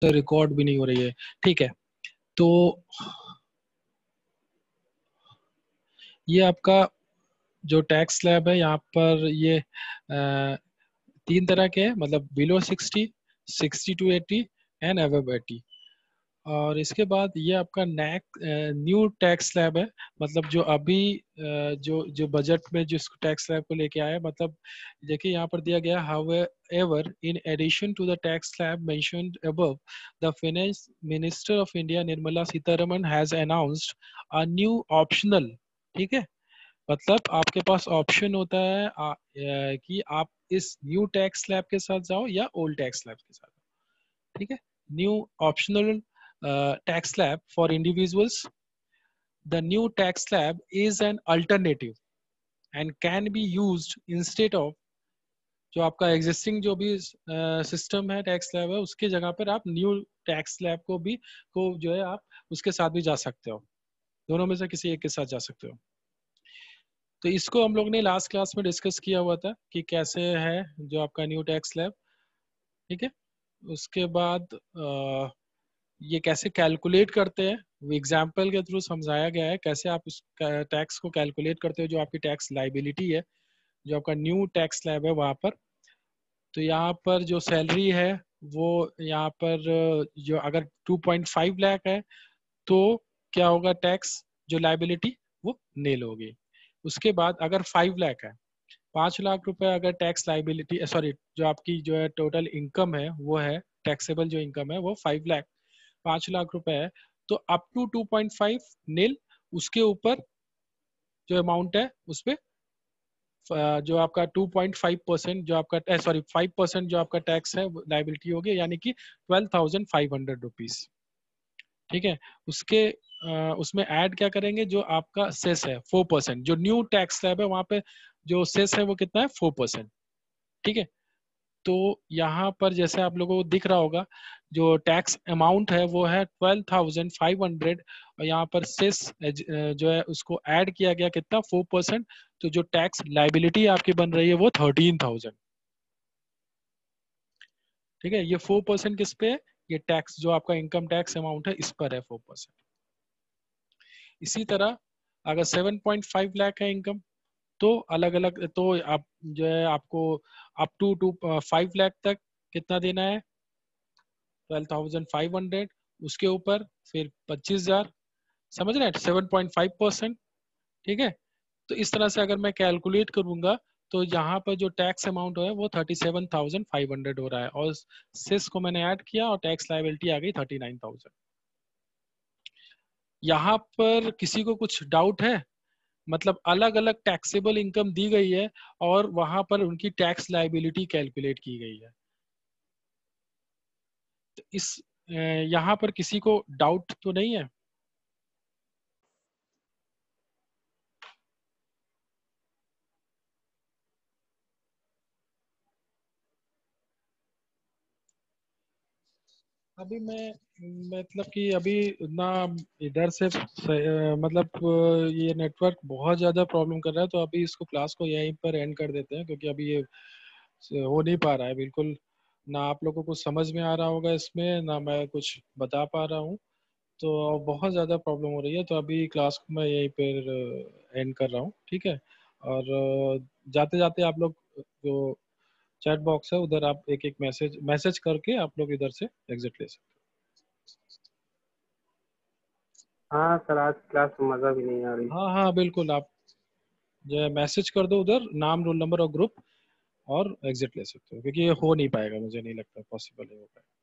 Record भी नहीं हो रही है। ठीक है, तो ये आपका जो टैक्स स्लैब है यहाँ पर ये 3 तरह के हैं, मतलब बिलो 60, 60 to 80 एंड अबव 80। और इसके बाद ये आपका न्यू टैक्स स्लैब है, मतलब जो अभी जो बजट में जिस टैक्स स्लैब को लेके आया है, मतलब देखिए यहाँ पर दिया गया, however in addition to the tax slab mentioned above, the finance minister of India Nirmala Sitharaman has announced a new optional. ठीक है, मतलब आपके पास ऑप्शन होता है कि आप इस न्यू टैक्स स्लैब के साथ जाओ या ओल्ड टैक्स स्लैब के साथ जाओ। ठीक है, new optional tax slab for individuals. The new tax slab is an alternative and can be used instead of जो आपका एग्जिस्टिंग जो भी सिस्टम है टैक्स स्लैब है, उसके जगह पर आप न्यू टैक्स स्लैब को जो है आप उसके साथ भी जा सकते हो, दोनों में से किसी एक के साथ जा सकते हो। तो इसको हम लोग ने लास्ट क्लास में डिस्कस किया हुआ था कि कैसे है जो आपका न्यू टैक्स स्लैब। ठीक है, उसके बाद ये कैसे कैलकुलेट करते हैं, एग्जाम्पल के थ्रू समझाया गया है कैसे आप उस टैक्स को कैलकुलेट करते हो, जो आपकी टैक्स लाइबिलिटी है, जो आपका न्यू टैक्स स्लैब है वहाँ पर। तो यहाँ पर जो सैलरी है वो यहाँ पर जो अगर 2.5 लाख है तो क्या होगा, टैक्स जो लाइबिलिटी वो नील होगी। उसके बाद अगर 5 लाख है, 5 लाख रुपए अगर टैक्स लाइबिलिटी, सॉरी जो आपकी जो है टोटल इनकम है वो है टैक्सेबल जो इनकम है वो 5 लाख, 5 लाख रुपए है, तो अप टू 2.5 नील, उसके ऊपर जो अमाउंट है उस पे जो आपका 2.5% जो आपका सॉरी 5% जो आपका टैक्स है लाइबिलिटी होगी, यानी कि 12,500 रुपीज। ठीक है, उसके उसमें ऐड क्या करेंगे, जो आपका सेस है 4%, जो न्यू टैक्स स्लैब है वहां पे जो सेस है वो कितना है 4%। ठीक है, तो यहाँ पर जैसे आप लोगों को दिख रहा होगा जो टैक्स अमाउंट है वो है 12,500, और यहाँ पर सेस जो है उसको ऐड किया गया कितना 4%, तो जो टैक्स लाइबिलिटी आपकी बन रही है वो 13,000। ठीक है, ये 4% किस पे है, ये टैक्स जो आपका इनकम टैक्स अमाउंट है इस पर है 4%। इसी तरह अगर 7.5 लाख है इनकम, तो अलग अलग, तो आप जो है आपको अप टू 5 लाख तक कितना देना है 12,500, उसके ऊपर फिर 25,000, समझ रहे हैं 7.5%। ठीक है, तो इस तरह से अगर मैं कैलकुलेट करूंगा तो यहाँ पर जो टैक्स अमाउंट है वो 37,500 हो रहा है, और सेस को मैंने ऐड किया और टैक्स लायबिलिटी आ गई 39,000। यहाँ पर किसी को कुछ डाउट है, मतलब अलग अलग टैक्सेबल इनकम दी गई है और वहां पर उनकी टैक्स लायबिलिटी कैलकुलेट की गई है, तो इस यहाँ पर किसी को डाउट तो नहीं है? अभी मैं मतलब कि अभी ना इधर से मतलब ये नेटवर्क बहुत ज़्यादा प्रॉब्लम कर रहा है, तो अभी इसको क्लास को यहीं पर एंड कर देते हैं, क्योंकि अभी ये हो नहीं पा रहा है बिल्कुल, ना आप लोगों को समझ में आ रहा होगा इसमें, ना मैं कुछ बता पा रहा हूँ, तो बहुत ज़्यादा प्रॉब्लम हो रही है। तो अभी क्लास को मैं यहीं पर एंड कर रहा हूँ। ठीक है, और जाते जाते आप लोग जो चैट बॉक्स है उधर आप एक एक मैसेज करके आप लोग इधर से एग्जिट ले सकते हाँ सर, आज क्लास में मजा भी नहीं आ रही। हो। हाँ हाँ बिल्कुल, आप जो है मैसेज कर दो उधर, नाम रोल नंबर और ग्रुप, और एग्जिट ले सकते हो, क्योंकि ये हो नहीं पाएगा, मुझे नहीं लगता पॉसिबल है हो पाएगा।